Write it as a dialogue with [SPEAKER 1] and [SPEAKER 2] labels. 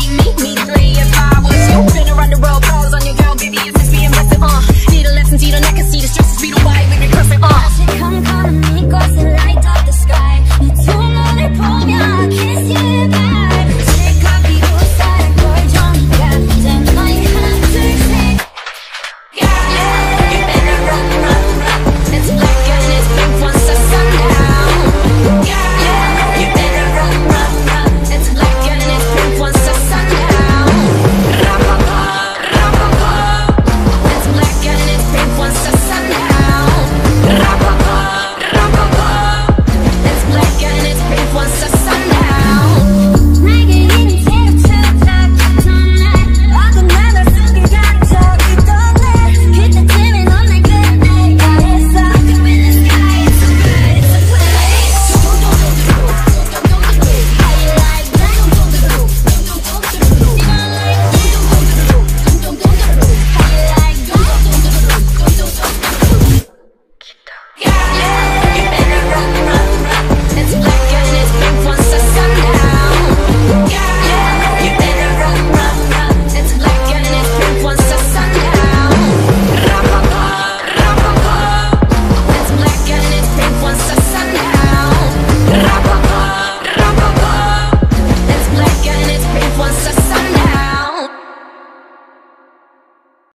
[SPEAKER 1] me three if I was you. Been around the world, calls on your girl, baby, it's just being invested, Need a lesson, see the neck, see the stresses, be the why we be cursing,
[SPEAKER 2] Come, come, amigos, and light up.